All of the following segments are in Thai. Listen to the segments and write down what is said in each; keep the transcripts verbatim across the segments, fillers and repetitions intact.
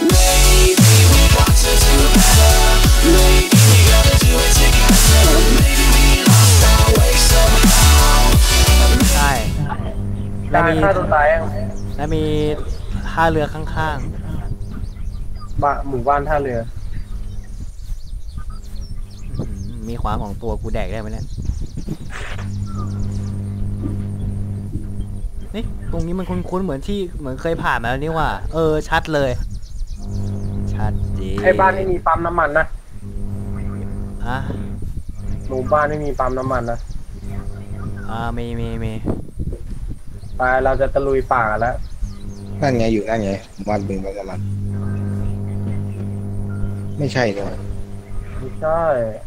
Maybe we got to do better. Maybe we gotta do it together. Maybe we lost our way somehow. ใช่แล้ตาวย มีฆ่าตัวตายยังแล้วมีท่าเรือข้างบ้านหมู่บ้านท่าเรือๆอื้อหือมีขวานของตัวกูแดกได้ไหมเนี่ยนี่ตรงนี้มันคุ้นๆเหมือนที่เหมือนเคยผ่านมาแล้วนี่ว่าเออชัดเลยชัดจริงไอ้บ้านไม่มีปั๊มน้ำมันนะอ่ะหมู่บ้านไม่มีปั๊มน้ำมันนะอ่ามีมีมีไปเราจะตะลุยป่าแล้วนั่นไงอยู่นั่นไงวันบึงบางมันไม่ใช่เลยไม่ใช่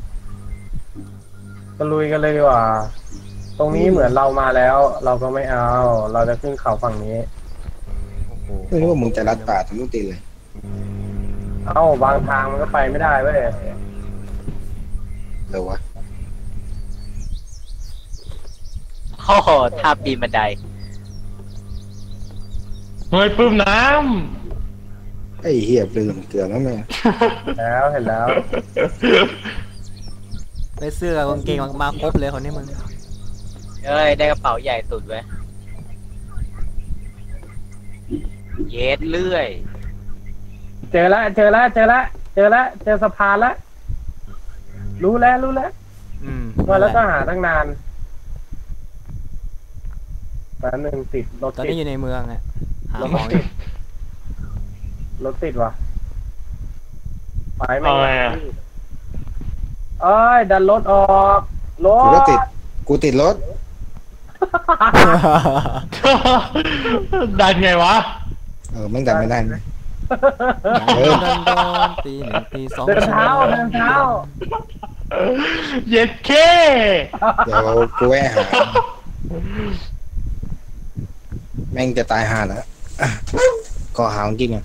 ตะลุยกันเลยดีกว่า ตรงนี้เหมือนเรามาแล้ว เราก็ไม่เอา เราจะขึ้นเขาฝั่งนี้โอ้โหไม่รู้ว่ามึงจะรัดป่าทะลุตีเลยเอ้าบางทางมันก็ไปไม่ได้เว้ยเดี๋ยววะโอ้โหท่าปีนบันไดเฮ้ยปื้มน้ไอ้เหี้ยปลืมเกลือแล้วแม่แล้วเห็นแล้วได้เสื้อกางเกงมาครบเลยคนนี้มึงเอ้ย ได้กระเป๋าใหญ่สุดเว้ยเย็ดเลื่อยเจอแล้วเจอแล้วเจอแล้วเจอแล้วเจอสะพานแล้ว รู้แล้วรู้แล้วอืมว่าแล้วก็หาตั้งนานแป๊บนึงติดรถตอนตินี้ดอยู่ในเมืองอะหารถของอติยู่ดรถติดว่ะไปำไม่เอาไงได้อะเอ้ยดันรถออกรกูก็ถติดกูติดรถดันไงวะเออมันดันไม่ได้นะเดินเดินเดินตีหนึ่งตีสองเดินเท้าเดินเท้าเย็ดเคเดี๋ยวกูแวะหาแม่งจะตายห่าแล้วอ่ะก็หาของกินไง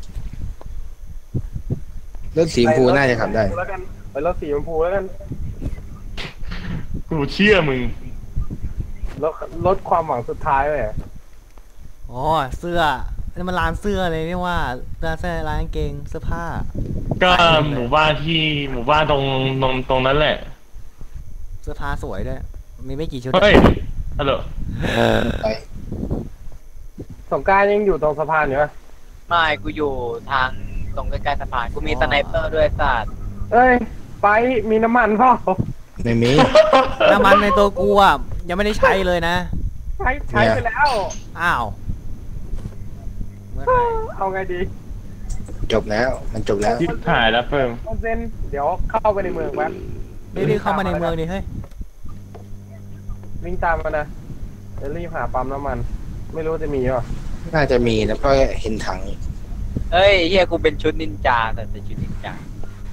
รถสีชมพูน่าจะขับได้แล้วกันไปรถสีชมพูแล้วกันกูเชื่อมึงรถรถความหวังสุดท้ายเลยอ๋อเสื้อนี่มันร้านเสื้อเลยนี่ว่าร้านเสื้อร้านกางเกงเสื้อผ้าก็หมู่บ้านที่หมู่บ้านตรงตรงตรงนั้นแหละเสื้อผ้าสวยด้วยมีไม่กี่ชุดเฮ้ยฮัลโหลไปสงกรารยังอยู่ตรงสะพานอยู่ปะไม่กูอยู่ทางตรงใกล้ๆสะพาน กูมีสไนเปอร์ด้วยสัตว์เอ้ยไปมีน้ำมันเปล่าไม่มีน้ำมันในตัวกูอ่ะยังไม่ได้ใช้เลยนะใช้ใช้ไปแล้วอ้าวเมื่อไหร่เอาไงดีจบแล้วมันจบแล้วทิพหายแล้วเพิ่มคอนเซนเดี๋ยวเข้าไปในเมืองแป๊บรีบๆเข้ามาในเมืองดิเฮ้ยวิ่งตามมานะเดี๋ยวรีบหาปั๊มน้ำมัน ไม่รู้จะมีป่ะน่าจะมีแล้วก็เห็นถังเฮ้ยเฮียกูเป็นชุดนินจาแต่เป็นชุดนินจา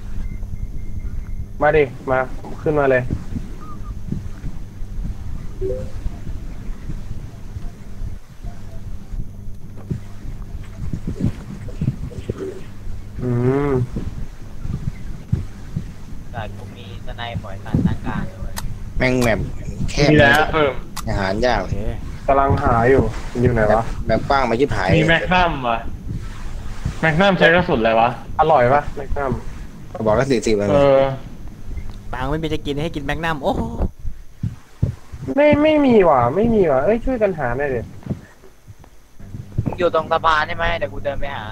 มาดิมาขึ้นมาเลยอืมแต่กูมีสไนปล่อยสัตว์หน้ากลางด้วยแม่งแบบแคบมีแล้วเพิ่มอาหารยากโอเคกำลังหาอยู่อยู่ไหนแบบวะแบบกว้างมาชิบหายมีแมกนัมวะแมกนัมใช้กระสุนอะไรวะอร่อยปะแมกนัมบอกแล้วสี่สิบเลยเออตังค์ไม่มีจะกินให้กินแมกนัมโอ้โหไม่ไม่มีว่ะ ไม่มีว่ะเอ้ยช่วยกันหาหน่อยดิมึงอยู่ตรงสะพานใช่ไหมเดี๋ยวกูเดินไปหา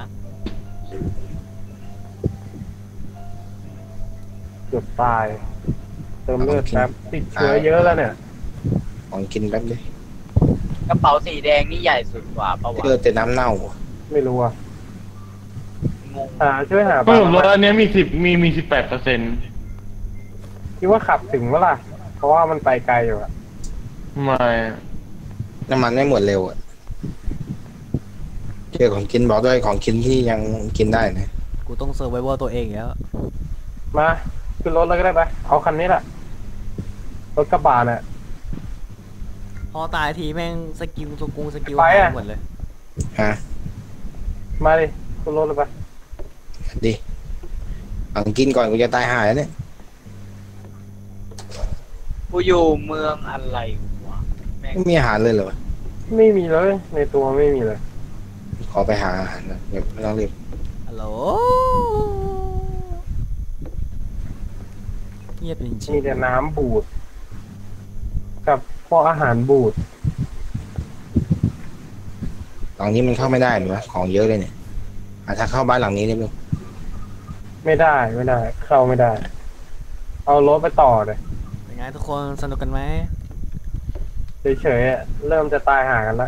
เกือบตาย เติมเลือดแป๊บติดเชื้อเยอะแล้วเนี่ยของกินแป๊บดิกระเป๋าสีแดงนี่ใหญ่สุดกว่าปะวะเพื่อแต่น้ำเน่าไม่รู้อ่ะงงหาช่วยหาเพิ่มรถปั๊มอันเนี้ยมีสิบมีมีสิบแปดเปอร์เซ็นต์คิดว่าขับถึงเมื่อไหร่เพราะว่ามันไปไกลอยู่อะไม่น้ำมันไม่หมดเร็วอ่ะเจอของกินบอกด้วยของกินที่ยังกินได้นะกูต้องเซอร์ไวเวอร์ตัวเองอีกแล้วมาขึ้นรถแล้วก็ได้ไปเอาคันนี้แหละรถกระบะเนี่ยพอตายทีแม่งสกิลสกูสกิลไปหายอะหมดเลยฮะมาดิขึ้นรถเลยไปดิของกินก่อนกูจะตายหายแล้วเนี่ยกูอยู่เมืองอะไรวะแม่งไม่มีอาหารเลยเหรอไม่มีเลยในตัวไม่มีเลยขอไปหาอาหารนะเดี๋ยวไม่ต้องรีบอะไรฮัลโหลเงียบจริงมีแต่น้ำบูด กับพวกอาหารบูดหลังนี้มันเข้าไม่ได้หรือวะของเยอะเลยเนี่ยอาจจะเข้าบ้านหลังนี้ได้ไหมไม่ได้ไม่ได้ เข้าไม่ได้ เอารถไปต่อเลยๆเป็นไงทุกคนสนุกกันไหมเฉยๆอะเริ่มจะตายหากันละ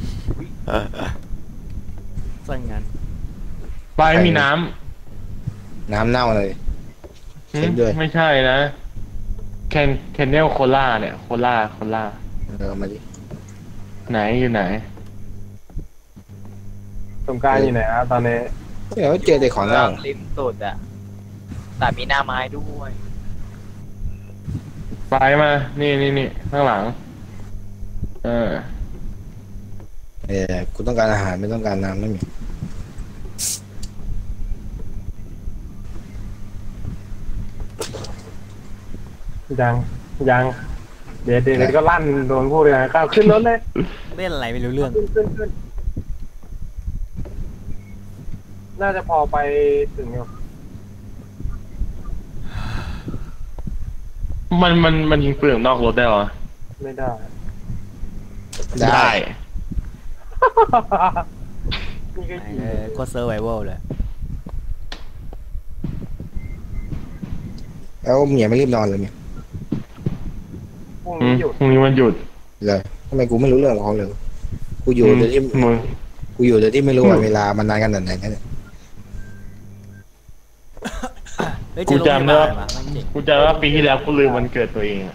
สั่งงานไปมีน้น้ำเน่าเลยำเช็คด้วยไม่ใช่นะแคนแคนเนลโคล่าเนี่ยโคล่าโคล่าเออมาดิไหนอยู่ไหนสงกรารอยู่ไหนอะตอนนี้เดี๋ยวเจอแต่ของเน่าริมสุดอ่ะแต่มีหน้าไม้ด้วยไปมา นี่นี่นี่ข้างหลัง เออเออกูต้องการอาหารไม่ต้องการน้ำไม่มียังยังเดี๋ยวเดี๋ยวก็ลั่นโดนพูดเลยนะก้าวขึ้นรถเลยเล่นอะไรไม่รู้เรื่องขึ้นขึ้นขึ้นน่าจะพอไปถึงอยู่มันมันมันยิงปืนนอกรถได้เหรอไม่ได้ได้นี่ก็ยิงเออโคตรเซอร์ไวเวลเลยแล้วเมียไม่รีบนอนเลยเมียพรุ่งอืนี้มหยุดพรุ่งนี้มันหยุดเลยทำไมกูไม่รู้เรื่องของเขาเลยกูอยู่โดยที่มึงกูอยู่โดยที่ไม่รู้อืว่าม เวลามันนานขนาดไหนกันเนี่ยเฮ้ยกูเจอจำได้โรงพว่ายาบาลมามันเจ๋งกูจำว่าปีที่แล้วกูลืมวันเกิดตัวเองอะ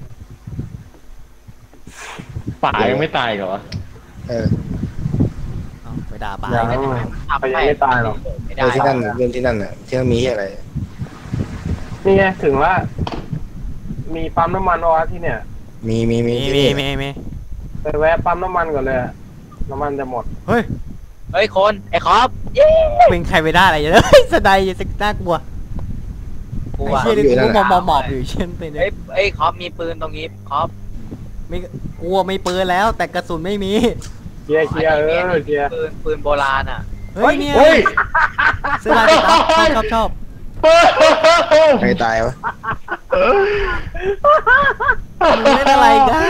ป่ายังไม่ตายเหรอวะเออเอาไปด่าปลายังอีกแล้วทับไปยังไม่ตายหรอกไม่เอได้อที่นั่นน่ะเรื่องที่นั่นน่ะที่นั่นมีอะไรนี่ไงถึงว่า มีปั๊มน้ำมันวะที่เนี่ยมีมีมีมีที่มีนี่มีมีไปแวะปั๊มน้ำมันก่อนเลยอะน้ำมันจะหมดเฮ้ยเฮ้ยคนไอ้คอปเย้เป็นใครไปได้อะไรอย่างเงี้ยเฮ้ยสะใดอย่าสึกน่ากลัวกูไอ้อ่ะเชี่ยนี่กูมองมองหมอบอยู่เช่นเป็นเฮ้ยเฮ้ยคอปมีปืนตรงนี้คอปไม่กลัวไม่ปืนแล้ว แต่กระสุนไม่มีเคลียร์เคลียร์เออเคลียร์ปืนปืนโบราณอ่ะเฮ้ยเนี่ยเฮ้ยเสื้อลายสก๊อตชอบชอบชอบใครตายวะมึงเล่นอะไรกัน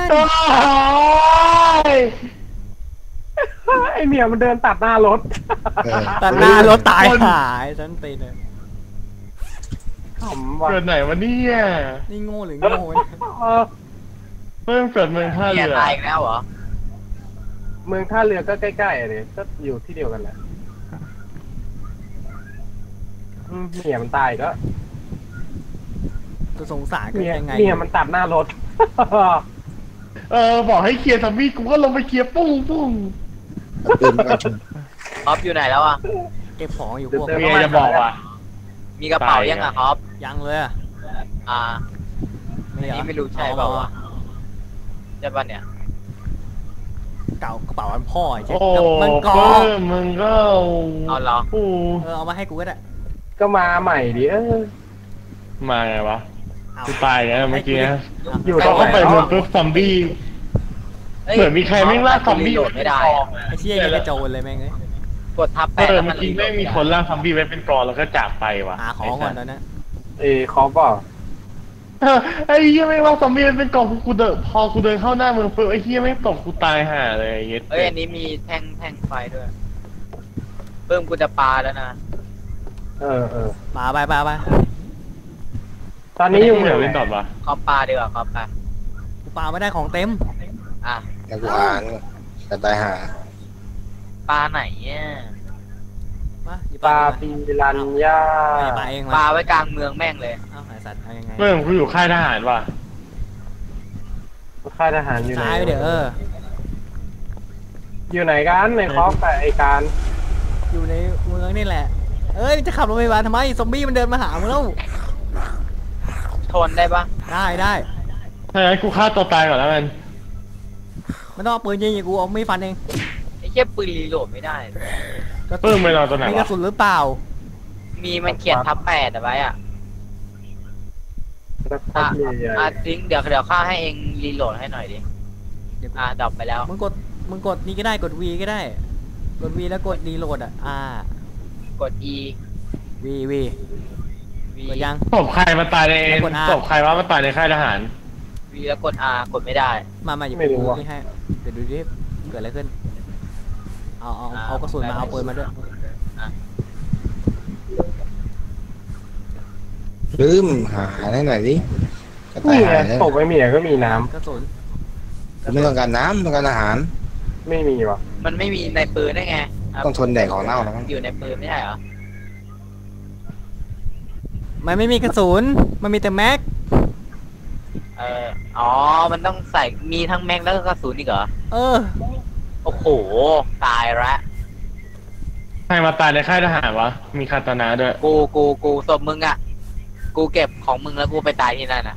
ไอเมียมันเดินตัดหน้ารถเออตัดหน้ารถตายหายฉันตีนเลยขำว่ะเกิดไหนวะเนี่ยนี่โง่หรือโง่เนี่ยเออเพิ่งเกิดเมืองท่าเนี่เรืยอตายอีกแล้วเหรอเมืองท่าเรือก็ใกล้ๆอะเนี่ยก็อยู่ที่เดียวกันแหละอืมเมียมันตายก็จะสงสารกันเมียยังไงเมียมันตัดหน้ารถเออบอกให้เคลียร์ซัมบี้กูก็ลงไปเคลียร์ปุ้งปุ้งเอาปืนมาคอปอยู่ไหนแล้วอ่ะเก็บของอยู่พวกเดี๋ยวเมียจะบอกว่ามีกระเป๋ายังอ่ะคอปยังเลยอะอ่าไม่เหรอนี่ไม่รู้ใช่เปล่าวะ ใช่ป่ะเนี่ยเก่ากระเป๋าอันพ่อไอ้เจ๊โอ้มันกอเพิ่มมึงก็เอาเหรอโอ้เออเอามาให้กูก็ได้ก็มาใหม่ดิเออมาไงวะเอากูตายไงเมื่อกี้นะอยู่เขาตก็รงไหนไปแล้วเมืองอะปุ๊บซอมบี้ เหมือนมีใครแม่งลากซอมบี้โหลดไม่ได้อะไอ้เชี่ยยังกระโจนเลยแม่งเลยกดทับเอแปดอแล้วเมื่มัอน กี้ไม่มีคนลากซอมบี้ไว้เป็นกรอนแล้วก็จากไปว่ะหาของก่อนตอนนั้นเอ้คอปเปล่าเออไอ้เหี้ยไม่งลากซอมบี้ไว้เป็นกรอนกูเดินพอกูเดินเข้าหน้าเมืองปุ๊บไอ้เหี้ยไม่งตกกูตายห่าเลยไอ้เหี้ยเอ้ยอันนี้มีแท่งแท่งไฟด้วยเพิ่มกูจะปาแล้วนะเออเออมาไปไปไปตอนนี้อยู่เหเมืมืออนงเล่นไหนดอทปะคอปปาดีกว่าคอปปากูปาไม่ได้ของเต็มอ่ะแล้วกูอ่านแต่ตายหาปาไหนเนี่ยมาหยิบปลามาปีรันย่าไม่ปาเองปามาไว้กลางเมืองแม่งเลยเอาไอ้สัตว์เอายังไงเมื่อกูอยู่ค่ายทหารว่ะค่ายทหารอยู่ไหนซ้ายไปเดี๋ยวเอออยู่ไหนกันในคอปกับไอการอยู่ในเมืองนี่แหละ เอ้ยจะขับรถไปบ้านทำไมซอมบี้มันเดินมาหามึงแล้วทนได้ปะได้ได้ถ้างั้นกูฆ่าตัวตายก่อนแล้วกันไม่ต้องเอาปืนยิงอย่างกูเอาไม่ฟันเองไอ้เหี้ยปืนรีโหลดไม่ได้ก็เพิ่มไปนอนตัวไหนมีกระวะสุนหรือเปล่ามีมันเขียนทับแปดเอาไว้อ่ะแล้วคออ่ะปใหญ่อ่ะทิ้งเดี๋ยวเดี๋ยวข้าให้เองรีโหลดให้หน่อยดิเดี๋ยวอ่ะดับไปแล้วมึงกดมึงกดนี่ก็ได้กด V ก็ได้ กด V แล้วกดรีโหลดอ่ะอ่ากกด E วีวี V กดยังศพใครมาตายในกด R ศพใครว่ามาตายในค่ายทหาร V แล้วกด R กดไม่ได้มามาอย่าไม่รู้ดูว่ะนี่ให้เดี๋ยวดูดิเกิดอะไรขึ้นเอาเอาอ่าเอากระสุนมาเอาปืนมาด้วยลืมหาให้หน่อยดิกระต่านี่ยไงหายแล้วตกไม่มีก็มีน้กระสุนกูไม่ต้องการน้ำต้องการอาหารำไม่มีว่ะมันไม่มีในปืนได้ไงครับต้องทนแดดของเน่าแล้วมั้งอยู่ในปืนไม่ใช่เหรอมันไม่มีกระสุนมันมีแต่แม็กเอออ๋อมันต้องใส่มีทั้งแม็กแล้วก็กระสุนอีกเหรอเออโอ้โหตายละใครมาตายในค่ายทหารวะ มีคาตานะด้วยกูกูกูศพมึงอ่ะกูเก็บของมึงแล้วกูไปตายที่นั่นน่ะ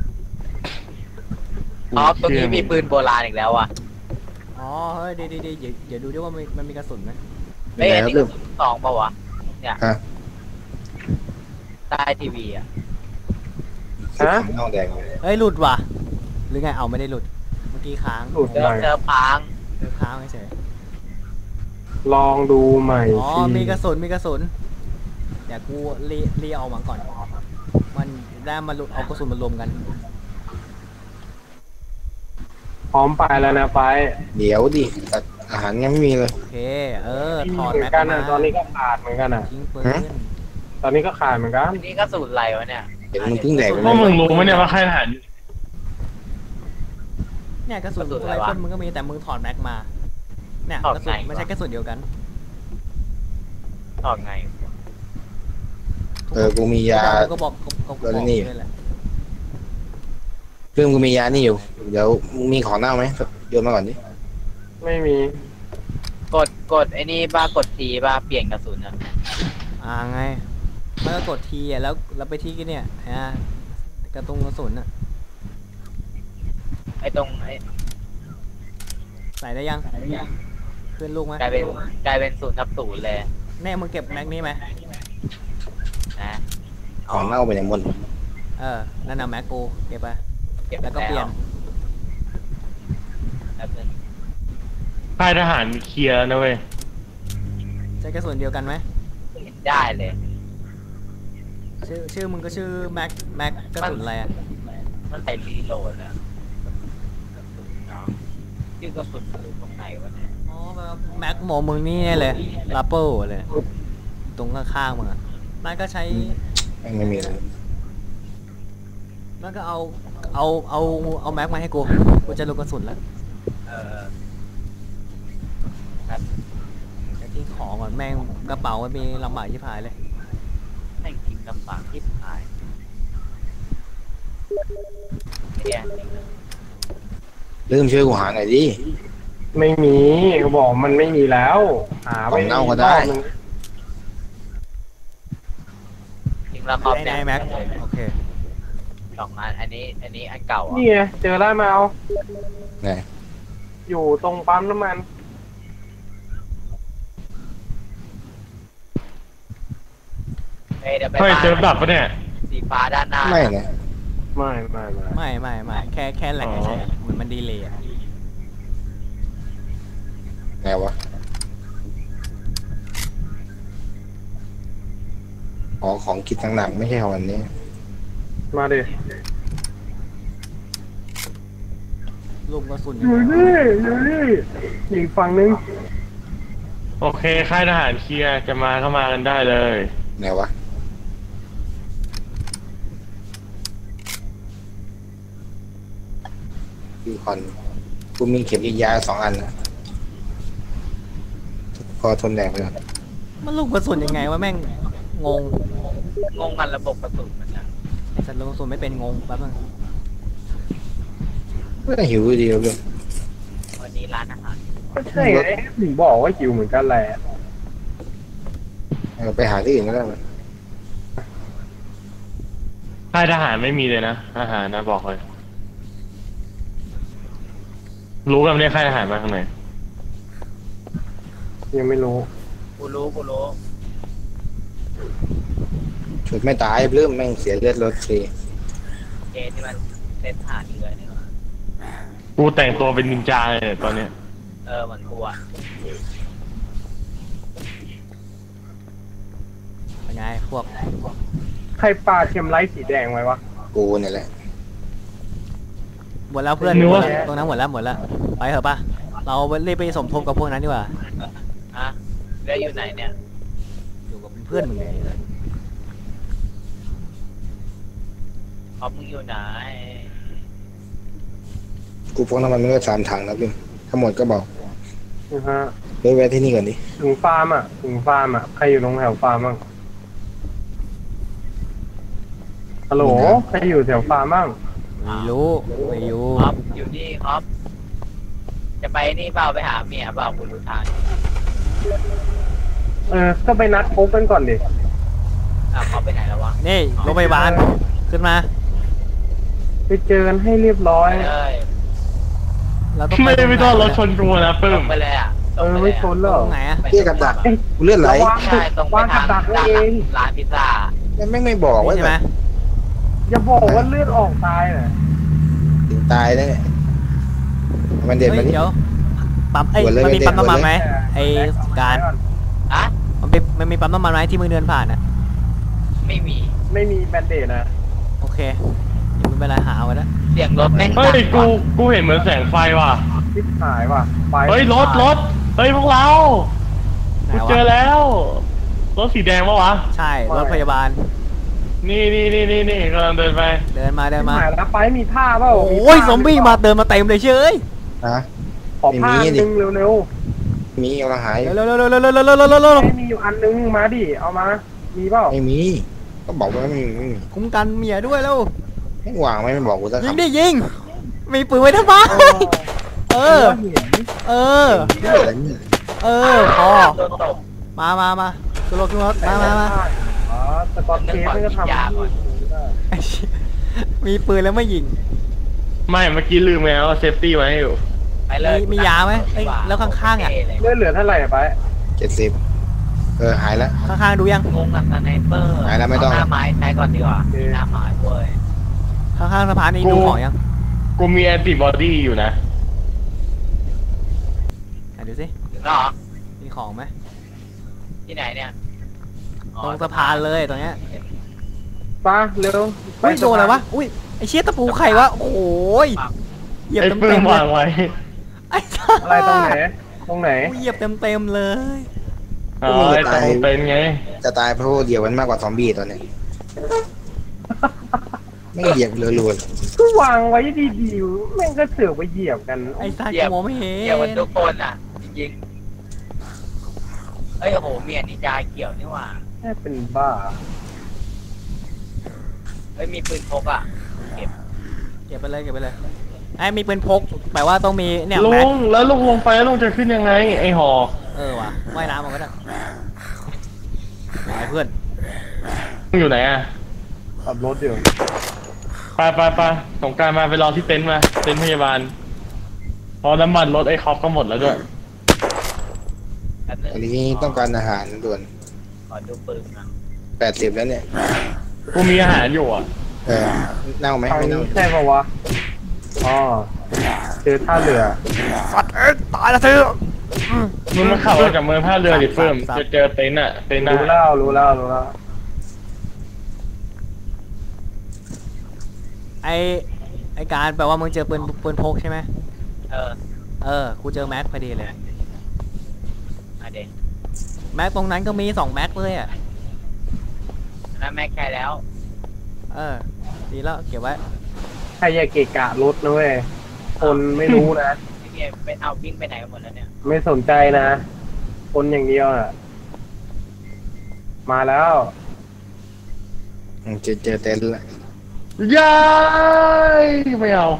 อ๋อตรงนี้มีปืนโบราณอีกแล้วอ่ะอ๋อเฮ้ยดีดีดีเดี๋ยวเดี๋ยวดูดิว่ามันมันมีกระสุนไหมเฮ้ยอันนี้ลืกมระสุนสองป่าวะเนี่ยฮะใต้ทีวีอ่ะฮะเน่าแดงเลยเฮ้ยหลุดว่ะหรือไงเอาไม่ได้หลุดเมื่อกี้ค้างหลุดเจอได้เจอพังเออค้างเฉยลองดูใหม่อ๋อสิมีกระสุนมีกระสุนเดี๋ยวกูรีรีเอามาก่อน มันได้มาลุเอากระสุนมารวมกันพร้อมไปแล้วนะไปเดี๋ยวดิแต่อาหารยังไม่มีเลยโอเค เออมีถอดเหมือแม็กนกันมานะตอนนี้ก็ขาดเหมือนกันอ่ะทิ้งปืนฮะตอนนี้ก็ขาดเหมือนกันอันนี้กระสุนอะไรวะเนี่ยเห็นมึงเพิ่งแดกไปพไหวกมึงมรู้ไหมเนี่ยว่าค่ายทหารเนี่ยกระสุนกระสุนไรอะไรวะเฟิลมึงก็มีแต่มึงถอดแม็กมา เนี่ยถอดกระสุนไหนวะไม่ใช่กระสุนเดียวกันตอบไงเออกูมียาก็บอกก็ก็บเดี๋อกยวนี่ด้วยแหละเรื่องกูมียานี่อยู่ เดี๋ยวมึงมีของเน่าไหมโยนมาก่อนดิไม่มีกดกดไอ้นี่บ้ากดทีบ้าเปลี่ยนกระสุนอ่ะอ่าไงแล้วก็กดทีอ่ะแล้วแล้วไปที่เนี่ยฮะกระตุงกระสุนอ่ะไอ้ตรงไอ้ใส่ได้ยังขึ้นลูกไหมกลายเป็นกลายเป็นศูนย์ทับศูนย์เลยแน่มึงเก็บแม็กนี้ไหมนะของเน่าไปไหนหมดเออนั่นน่ะแม็กกูเก็บไปเก็บแล้วก็เปลี่ยนแบบนึงค่ายทหารเคลียร์นะเว้ยใช้กระสุนเดียวกันไหมเห็นได้เลยชื่อชื่อมึงก็ชื่อแม็กแม็กกระสุนอะไรอ่ะมันใส่รีโหลดอะชื่อกระสุนอยู่ตรงไหนวะเนี่ยอ๋อแบบแม็กโมมึงนี่เลยลัปเปิลเลยตรงข้างๆมึงอ่ะนั่นก็ใช้ไม่ไม่มีเลยนั่นก็เอาเอาเอาเอาแม็กมาให้กูกูจะลงกระสุนแล้วเออเดี๋ยวทิ้งของก่อนแม่งกระเป๋ามันมีลำบากที่พายเลยแม่งกินลำบากที่หายเนี่ยลืมช่วยกูหาหน่อยดิไม่มีเขาบอกมันไม่มีแล้ว หาไปของเน่าก็ได้รอบนึงจริงแล้วครอบได้เนี่ยได้แม็กโอเคสองอันอันนี้ อันนี้อันเก่าอ่ะนี่ไงเจอแล้วมาเอาไหนอยู่ตรงปั๊มน้ำมันเฮ้ยเดี๋ยวไปเฮ้ยบ้านเจอดับปะเนี่ยสีฟ้าด้านหน้าไม่นะไม่ไม่ไม่ไม่ไม่ไม่แค่แค่แหลกอ๋อเฉยๆเหมือนมันดีเลยอ่ะไงวะอ๋อของกินหนักๆไม่ใช่ของอันนี้มาดิลูกกระสุนอยู่นี่อยู่นี่อีกฝั่งนึงโอเคค่ายทหารเคลียร์จะมาเข้ามากันได้เลยไหนวะพี่คอนกูมีเข็มยิงยาสองอันนะพอทนแดดไปก่อนมันลูกกระสุนยังไงวะแม่งงงงงกันระบบกระสุนมันนะไอ้สัตว์ลูกกระสุนไม่เป็นงงแป๊บนึงไม่หิวดีแล้วเพื่อนวันนี้ร้านอาหารก็ใช่ไงถึงบอกว่าหิวเหมือนกันแหละเออไปหาที่อื่นก็ได้มั้ยค่ายทหารไม่มีเลยนะอาหารนะบอกเลย รู้กันเนี่ยค่ายทหารมาข้างในยังไม่รู้กูรู้กูรู้ฉุดไม่ตายเริ่มแม่งเสียเลือดรถฟรีเจที่มันเป็นฐานเรือเนี่ยว่ะกูแต่งตัวเป็นนินจาเลยเนี่ยตอนเนี้ยเออเหมือนกูอ่ะไงพวกใครปาเข็มไลท์สีแดงไว้วะกูเนี่ยแหละหมดแล้วเพื่อนนึกหมดว่าแล้วตรงนั้นหมดแล้วหมดแล้วไปเถอะปะเรารีบไปสมทบกับพวกนั้นดีกว่าฮะแล้วอยู่ไหนเนี่ยอยู่กับเพื่อนมึงไงพอมึงอยู่ไหนกูพกน้ำมันไม่ได้สามถังนะพี่ถ้าหมดก็บอกนะฮะเดี๋ยวแวะที่นี่ก่อนดิถึงฟาร์มอ่ะถึงฟาร์มอ่ะใครอยู่ตรงแถวฟาร์มบ้างฮัลโหลใครอยู่แถวฟาร์มบ้างไม่รู้ไม่อยู่ออฟอยู่นี่ออฟจะไปนี่เปล่าไปหาเมียเปล่าคุณรู้ทางเออก็ไปนัดพบกันก่อนดิอ่ะเขาไปไหนแล้ววะนี่รถพยาบาลขึ้นมาไปเจอกันให้เรียบร้อไปยเลยเราต้องไม่ปไม่ต้องรถชนกูนะตเพิ่รมงไปเลยอ่ะตเอรงอไปเลไม่ยชนหรตอรงไหนอะเรียกกับดักกูเลื่อนไหลระวังใช่ตรงไปวางกัทาบงดักไว้ร้านเองร้านพิซซ่าแล้วแม่งไม่บอกไว้นี่ใช่ไหมอย่าบอกว่าเลือดออกตายน่ะถึงตายแล้วเนี่ยมันเด็ดเฮ้มันยนี่เดี๋ยวปั๊มเอ้ยหัวเลยมันมีไม่เด็ดปั๊มน้ำมันหัวเลยไหมไอ้การอะมันเป็นมันมีปั๊มน้ำมันไหมที่มึงเดินผ่านอ่ะไม่มีไม่มีแบนเดดนะโอเคเดี๋ยวไม่เป็นไรหาเอาไว้แล้วเสียงรถแม่งเฮ้ดัยงกูว่ะกูเห็นเหมือนแสงไฟว่ะชิบหายว่ะไฟเฮ้ยรถรถเฮ้ยพวกเราไหนกูวะเจอแล้ว รถสีแดงปะวะใช่รถพยาบาลนี่นี่นี่นี่นี่กำลังเดินไปเดินมาเดิชินบมาหายแล้วไฟมีผ้าเปล่าโอ้ยผ้ซอมบี้มาเดินมาเต็มเลยเชยนะขอผ้าไม่มีอันดินึงเร็วมีกำลังหายเร็วเร็วเร็วเร็วเร็วเร็วเร็วเร็วเร็วเร็วๆไม่มีอยู่อันนึงมาดิเอามา มีเปล่าไม่มี ก็บอกว่าไม่มีไม่มีคุ้มกันเมียด้วยแล้วให้วางไว้ไม่บอกกูสักยิงคำดิยิงมีปืนไว้ทำไมเออเห็นเออเรื่องอะไรเนี่ยเออพอโดนตกมามามาขึ้นรถขึ้นรถมามามาอ๋อสกอตเทปมันก็ทำไอ้เชี่ยมีปืนแล้วไม่ยิงไม่เมื่อกี้ลืมไงว่าเซฟตี้ไว้ให้อยู่ไปเลยมีมียาไหมเอ้ยแล้วข้างๆอ่ะเลือดเหลือเท่าไหร่อะไปเจ็ดสิบเออหายแล้วข้างๆดูยังงงกับสไนเปอร์หายแล้วไม่ต้องเาหน้าไม้ใช้ก่อนดีกว่ามีหน้าไม้เว้ยข้างๆสะพานนี้ดูของยังกูมีแอนติบอดีอยู่นะไหนดูสิถึงแล้วเหรอมีของไหมที่ไหนเนี่ยอ๋อตรงสะพานเลยตรงเนี้ยไปเร็วอุ้ยโดนอะไรวะอุ้ยไอเชี่ยตะปูไข่วะโอ้ยเหยียบไอ้เต็มเพิ่เต็มมเลวาย งไว้ไอ้อะไรตรงไหน ตรงไหนอุ้ยเหยียบเต็มเต็มเลยอ๋อไอ้ตรงเป็นไงจะตายเพราะว่าเดียวมันมากกว่าซอมบี้ตอนเนี้ยไม่เหยียบรัวก็วางไว้ดีๆแม่งก็เสือกไปเหยียบกันไอ้สัตว์กูมองไม่เห็นเกี่ยวกับทุกคนอ่ะจริงๆเอ้ยโอ้โหเมียนินจาเกี่ยวนี่หว่าแค่เป็นบ้าเฮ้ยมีปืนพกอ่ะเก็บเก็บไปเลยเก็บไปเลยไอ้มีปืนพกแปลว่าต้องมีเนี่ยลุแม็กงแล้วลุงลงไปแล้วลุงจะขึ้นยังไง ไอ้หอเออว่ะว่ายน้ำมาก็ได้ไอ้เพื่อนลุงอยู่ไหนอ่ะขับรถอยู่ไปไปไปสงกรารมาไปรอที่เต็นท์มา เต็นท์พยาบาลเพอน้ำมันรถไอ้คอปก็หมดแล้วด้วยอันนึๆงอันนี้ต้องการอาหารด่วนขอดูปืนนะแปดสิบแล้วเนี่ยกูมีอาหารอยู่อ่ะเออเน่าไหมทางไม่นี้เน่าใช่ปะวะ อ๋อ เจอท่าเรือสัตว์เอ้ยตายแล้วเธอมึงมาขับมาจากเมืองท่าเรือดิเฟิร์มจะเจอเต็นท์อ่ะ เต็นท์นะรู้แล้ว รู้แล้ว รู้แล้วไอไอการแปลว่ามึงเจอปืนปืนพกใช่ไหมเออเออกูเจอแม็กพอดีเลยมาเด็กแม็กตรงนั้นก็มีสองแม็กเลยอ่ะนั้นแม็กใช้แล้วเออดีแล้วเก็บไว้ใครอย่าเกะกะรถนะเว้ย คนไม่รู้นะไอ้เมียเป็นเอาวิ่งไปไหนกันหมดแล้วเนี่ยไม่สนใจนะ คนอย่างเดียวอ่ะ มาแล้วอืมเจอเจอเต็นท์ละย้ายไม่เอา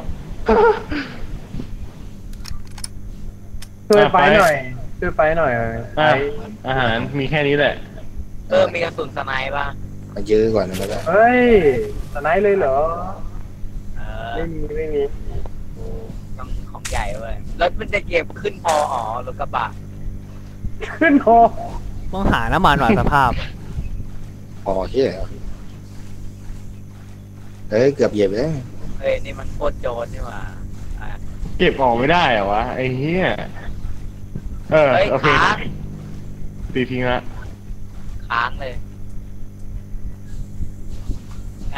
ช่วยไปไปหน่อย ช่วยไปหน่อยไปอ่ะอาหารมีแค่นี้แหละเออมีกระสุนสไนป์ป่ะมายื้อก่อนนะแล้วก็เฮ้ยสไนด์เลยเหรอเออไม่มี ไม่มีต้องของใหญ่เว้ยรถมันจะเก็บขึ้นพออ๋อรถกระบะขึ้นคอต้องหาน้ำมันหน่อยสภาพอ๋อเฮียเอ้ยเกือบเหยียบแล้วเฮ้ยนี่มันโคตรโจรนี่หว่าอ่ะเก็บออกไม่ได้เหรอวะ ไอ้เหี้ย เออเฮ้ยโอเคค้างตีทิ้งละค้างเลย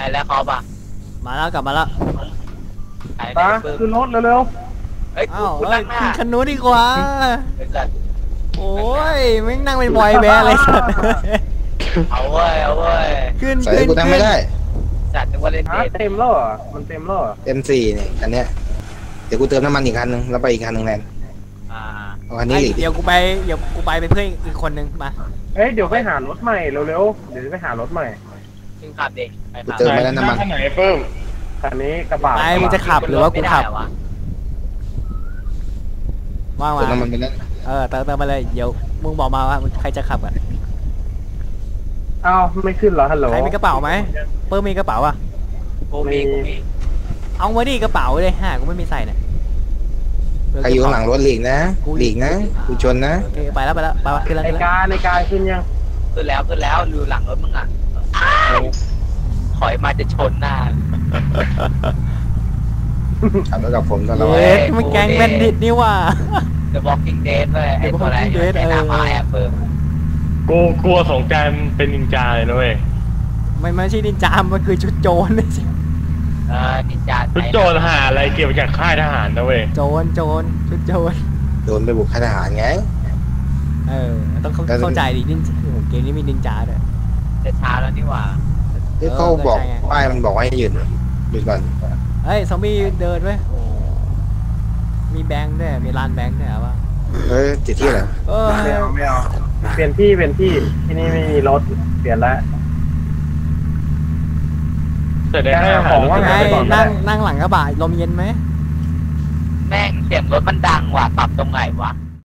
ไอ้แล้วคอปะมาแล้วกลับมาแล้วไอ้ตาเพิ่มขึ้นรถเร็วเฮ้ยอ้าวกูเอ้นั่ยงหน้าขึ้นคันนู้นดีกว่าเดี๋ยวก่อนโอ้ยแม่งนั่งเป็นบอยแบนด์เลยสัตว์เอาเว้ยเอาเว้ยขึ้นใส่ขึ้นกูนั่งไม่ได้จัดนึกว่าเล่นๆเกฮะมเต็มแล้วเหรอมันเต็มแล้วเหรอเอ็มสี่เนี่ยอันเนี้ยเดี๋ยวกูเติมน้ำมันอีกคันนึงแล้วไปอีกคันนึงแทนอ่าเอาคันนี้ไอ้อีกดิเดี๋ยวกูไปเดี๋ยวกูไปเป็นเพื่อนอีกคนนึงมาเอ้ยเดี๋ยวไปหารถใหม่เร็วๆเดี๋ยวจะไปหารถใหม่ซึ่งขับเด็กไปกูขับเติมไปแล้วน้ำมันคันไหนเพิ่มคันนี้กระบะไอ้มึงจะขับหรือว่ากูขับไม่ได้เหรอวะว่างเติมมาน้ำมันไปแล้วเออเติมเติมมาเลยเดี๋ยวมึงบอกมาว่ามึงใครจะขับอ่ะอ้าวไม่ขึ้นเหรอฮัลโหลใครมีกระเป๋าไหมเปิ้ลมีกระเป๋าอ่ะกูมีกูมีเอามาดิกระเป๋าเลยฮะกูไม่มีใส่เนี่ยใครอยู่ข้างหลังรถหลีกนะหลีกนะกูชนนะโอเคไปแล้วไปแล้วไปแล้วขึ้นแล้วในขึ้นแล้วการในการขึ้นยังขึ้นแล้วขึ้นแล้วอยู่หลังรถมึงอ่ะอ้าวถอยมาจะชนหน้าขับรถกับผมตลอดเฮ้ยมันแก๊งแบนดิตนี่ว่า The Walking Dead เว้ยไอ้ The ตัวอะไร Walking Dead ไอ้หน้าไม้อะเพิ่มกูกลัวสงกรารเป็นนินจาเลยนะเว้ยมันไม่ใช่นินจามมันคือชุดโจรเออนินจาชุดโจรหาอะไรเกี่ยวจากค่ายทหารนะเว้ยโจรโจรชุดโจรโดนไปบุกค่ายทหารไงเออต้องเข้าแล้วเข้าใจดินินจาโอ้โหเกมนี้มีนินจาด้วยจะช้าแล้วนี่หว่าเฮ้ยเขาบอกป้ายมันบอกว่าให้หยุดหยุดก่อนเฮ้ยซอมบี้เดินไว้ยมีแบงค์ด้วยมีร้านแบงค์ด้วยเหรอวะเฮ้ยติดที่อะไรเออไม่เอาไม่เอาเปลี่ยนที่เปลี่ยนที่ที่นี่ไม่มีรถเปลี่ยนแล้วแต่ได้ค่ายทหารของว่าไงไปก่อนก็ได้นั่งนั่งหลังกระบะลมเย็นไหมแม่งเสียงรถมันดังว่ะปรับตรงไหนวะ